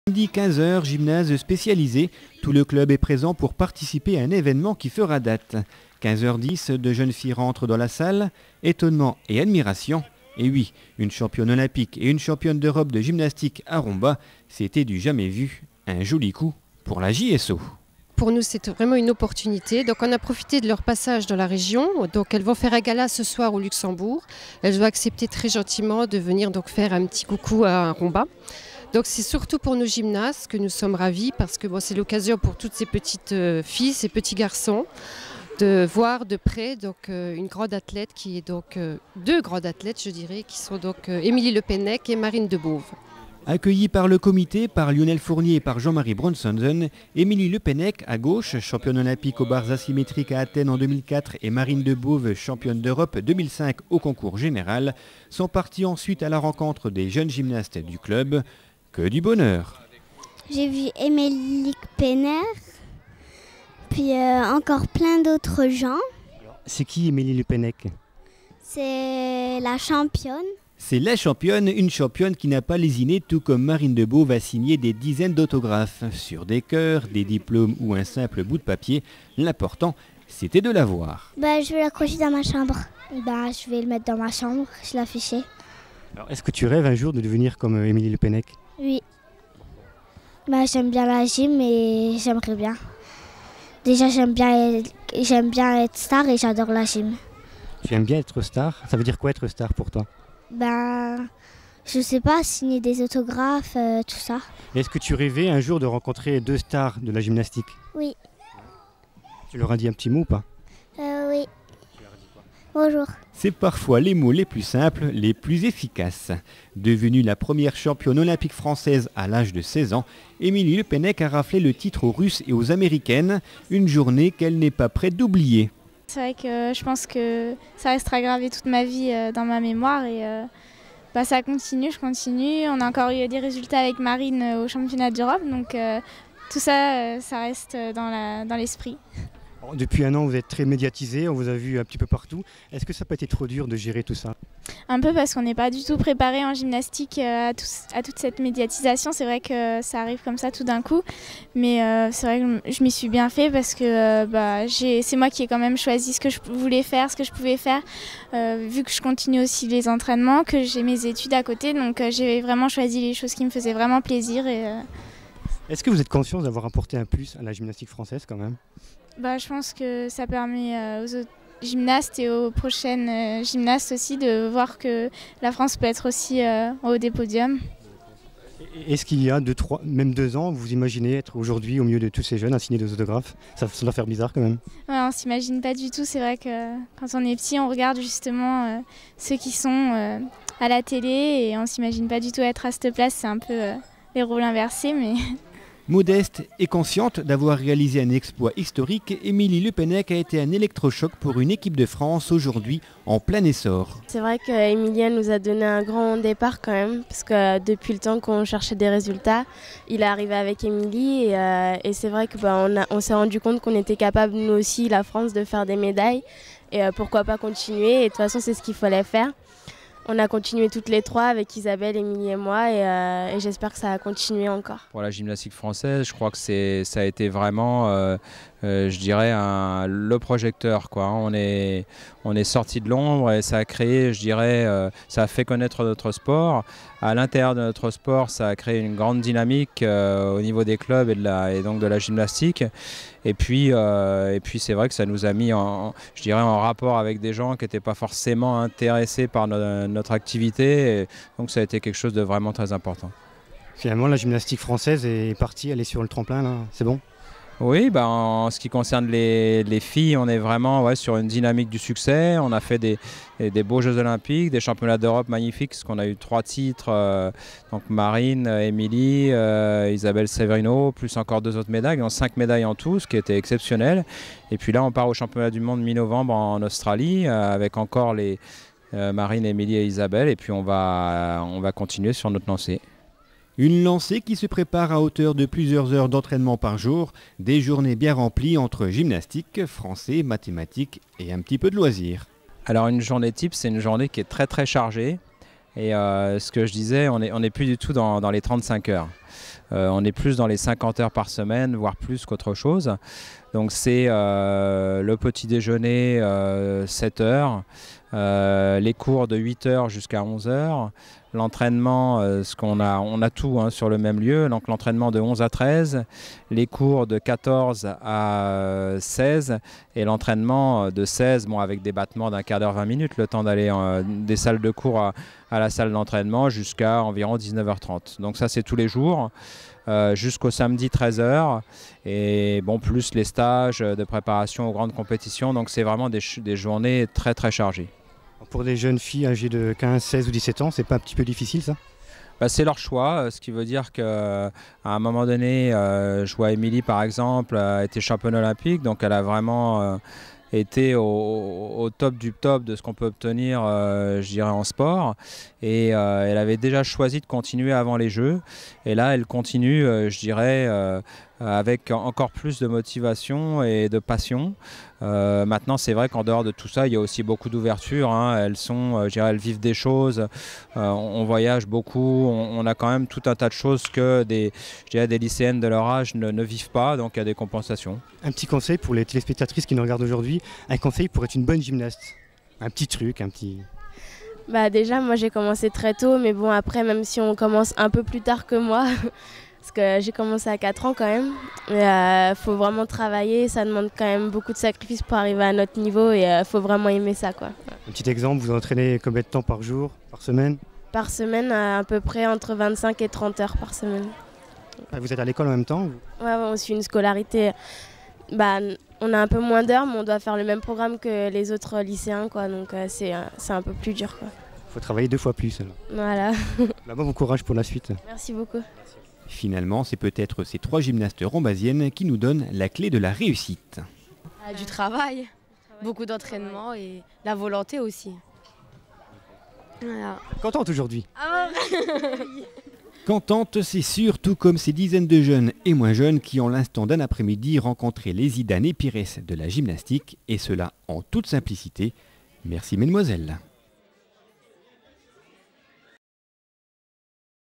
Samedi 15 h, gymnase spécialisé. Tout le club est présent pour participer à un événement qui fera date. 15h10, deux jeunes filles rentrent dans la salle. Étonnement et admiration. Et oui, une championne olympique et une championne d'Europe de gymnastique à Romba, c'était du jamais vu. Un joli coup pour la JSO. Pour nous, c'est vraiment une opportunité. Donc, on a profité de leur passage dans la région. Donc, elles vont faire un gala ce soir au Luxembourg. Elles ont accepté très gentiment de venir donc faire un petit coucou à Romba. Donc, c'est surtout pour nos gymnastes que nous sommes ravis parce que bon, c'est l'occasion pour toutes ces petites filles, ces petits garçons, de voir de près donc une grande athlète qui est donc deux grandes athlètes, je dirais, qui sont donc Émilie Le Pennec et Marine Debove. Accueillie par le comité, par Lionel Fournier et par Jean-Marie Bronsonsen, Émilie Le Pennec, à gauche, championne olympique aux barres asymétriques à Athènes en 2004 et Marine Debove, championne d'Europe 2005 au concours général, sont parties ensuite à la rencontre des jeunes gymnastes du club. Que du bonheur. J'ai vu Émilie Pennec, puis encore plein d'autres gens. C'est qui Émilie Le Pennec? C'est la championne. C'est la championne, une championne qui n'a pas lésiné, tout comme Marine Debove a signé des dizaines d'autographes sur des cœurs, des diplômes ou un simple bout de papier. L'important, c'était de la voir. Je vais l'accrocher dans ma chambre. Je vais le mettre dans ma chambre, je l'ai affiché. Alors, est-ce que tu rêves un jour de devenir comme Émilie Le Pennec? Oui. J'aime bien la gym et j'aimerais bien. Déjà, j'aime bien être star et j'adore la gym. Tu aimes bien être star? Ça veut dire quoi être star pour toi? Je sais pas, signer des autographes, tout ça. Est-ce que tu rêvais un jour de rencontrer deux stars de la gymnastique? Oui. Tu leur as dit un petit mot ou pas? Oui. Bonjour. C'est parfois les mots les plus simples, les plus efficaces. Devenue la première championne olympique française à l'âge de 16 ans, Émilie Le Pennec a raflé le titre aux Russes et aux Américaines, une journée qu'elle n'est pas prête d'oublier. C'est vrai que je pense que ça restera gravé toute ma vie dans ma mémoire et ça continue, je continue. On a encore eu des résultats avec Marine au championnat d'Europe, donc tout ça, ça reste dans l'esprit. Depuis un an, vous êtes très médiatisé, on vous a vu un petit peu partout. Est-ce que ça n'a pas été trop dur de gérer tout ça? Un peu parce qu'on n'est pas du tout préparé en gymnastique à toute cette médiatisation. C'est vrai que ça arrive comme ça tout d'un coup. Mais c'est vrai que je m'y suis bien fait parce que c'est moi qui ai quand même choisi ce que je voulais faire, ce que je pouvais faire. Vu que je continue aussi les entraînements, que j'ai mes études à côté. Donc j'ai vraiment choisi les choses qui me faisaient vraiment plaisir. Est-ce que vous êtes conscience d'avoir apporté un plus à la gymnastique française quand même? Je pense que ça permet aux autres gymnastes et aux prochaines gymnastes aussi de voir que la France peut être aussi en haut des podiums. Est-ce qu'il y a même 2 ans, vous imaginez être aujourd'hui au milieu de tous ces jeunes à signer des autographes? Ça doit faire bizarre quand même. Ouais, on ne s'imagine pas du tout. C'est vrai que quand on est petit, on regarde justement ceux qui sont à la télé et on ne s'imagine pas du tout être à cette place. C'est un peu les rôles inversés, mais... Modeste et consciente d'avoir réalisé un exploit historique, Émilie Le Pennec a été un électrochoc pour une équipe de France aujourd'hui en plein essor. C'est vrai qu'Émilie nous a donné un grand départ quand même, parce que depuis le temps qu'on cherchait des résultats, il est arrivé avec Émilie et c'est vrai qu'on s'est rendu compte qu'on était capable, nous aussi, la France, de faire des médailles et pourquoi pas continuer. Et de toute façon, c'est ce qu'il fallait faire. On a continué toutes les trois avec Isabelle, Émilie et moi et j'espère que ça va continuer encore. Pour la gymnastique française, je crois que ça a été vraiment, je dirais, le projecteur, quoi. On est sorti de l'ombre et ça a créé, je dirais, ça a fait connaître notre sport. À l'intérieur de notre sport, ça a créé une grande dynamique au niveau des clubs et donc de la gymnastique. Et puis c'est vrai que ça nous a mis en rapport avec des gens qui n'étaient pas forcément intéressés par notre activité. Et donc ça a été quelque chose de vraiment très important. Finalement, la gymnastique française est partie, elle est sur le tremplin, là, c'est bon? Oui, en ce qui concerne les filles, on est vraiment sur une dynamique du succès. On a fait des beaux Jeux Olympiques, des championnats d'Europe magnifiques, parce qu'on a eu 3 titres, donc Marine, Émilie, Isabelle Severino, plus encore 2 autres médailles, donc 5 médailles en tout, ce qui était exceptionnel. Et puis là, on part au championnat du monde mi-novembre en Australie, avec encore les Marine, Émilie et Isabelle, et puis on va continuer sur notre lancée. Une lancée qui se prépare à hauteur de plusieurs heures d'entraînement par jour, des journées bien remplies entre gymnastique, français, mathématiques et un petit peu de loisirs. Alors une journée type, c'est une journée qui est très très chargée. Et ce que je disais, on n'est plus du tout dans les 35 heures. On est plus dans les 50 heures par semaine, voire plus qu'autre chose. Donc c'est le petit déjeuner 7 heures, les cours de 8 heures jusqu'à 11 heures, l'entraînement, on a tout hein, sur le même lieu, donc l'entraînement de 11 à 13, les cours de 14 à 16 et l'entraînement de 16, bon, avec des battements d'un quart d'heure, 20 minutes, le temps d'aller des salles de cours à la salle d'entraînement jusqu'à environ 19h30. Donc ça c'est tous les jours. Jusqu'au samedi 13h et bon, plus les stages de préparation aux grandes compétitions, donc c'est vraiment des journées très très chargées. Pour des jeunes filles âgées de 15, 16 ou 17 ans, c'est pas un petit peu difficile ça? C'est leur choix, ce qui veut dire qu'à un moment donné, je vois Émilie par exemple, a été championne olympique, donc elle a vraiment été au top du top de ce qu'on peut obtenir, je dirais, en sport. Et elle avait déjà choisi de continuer avant les Jeux. Et là, elle continue, je dirais, avec encore plus de motivation et de passion. Maintenant, c'est vrai qu'en dehors de tout ça, il y a aussi beaucoup d'ouverture. Hein. Elles sont, je dirais, elles vivent des choses. On voyage beaucoup. On a quand même tout un tas de choses que je dirais, des lycéennes de leur âge ne vivent pas. Donc, il y a des compensations. Un petit conseil pour les téléspectatrices qui nous regardent aujourd'hui. Un conseil pour être une bonne gymnaste. Un petit truc, un petit... Déjà, moi j'ai commencé très tôt, mais bon, après, même si on commence un peu plus tard que moi, parce que j'ai commencé à 4 ans quand même, il faut vraiment travailler, ça demande quand même beaucoup de sacrifices pour arriver à notre niveau et il faut vraiment aimer ça, quoi. Un petit exemple, vous entraînez combien de temps par jour, par semaine? Par semaine, à peu près entre 25 et 30 heures par semaine. Vous êtes à l'école en même temps? Ouais, on suit une scolarité. On a un peu moins d'heures, mais on doit faire le même programme que les autres lycéens, quoi, donc c'est un peu plus dur, quoi. Il faut travailler 2 fois plus alors. Voilà. Bon courage pour la suite. Merci beaucoup. Finalement, c'est peut-être ces 3 gymnastes rombasiennes qui nous donnent la clé de la réussite. Du travail, beaucoup d'entraînement et la volonté aussi. Voilà. Contente aujourd'hui? Ah Contente, c'est sûr, tout comme ces dizaines de jeunes et moins jeunes qui ont l'instant d'un après-midi rencontré les Zidane et Pires de la gymnastique, et cela en toute simplicité. Merci mesdemoiselles.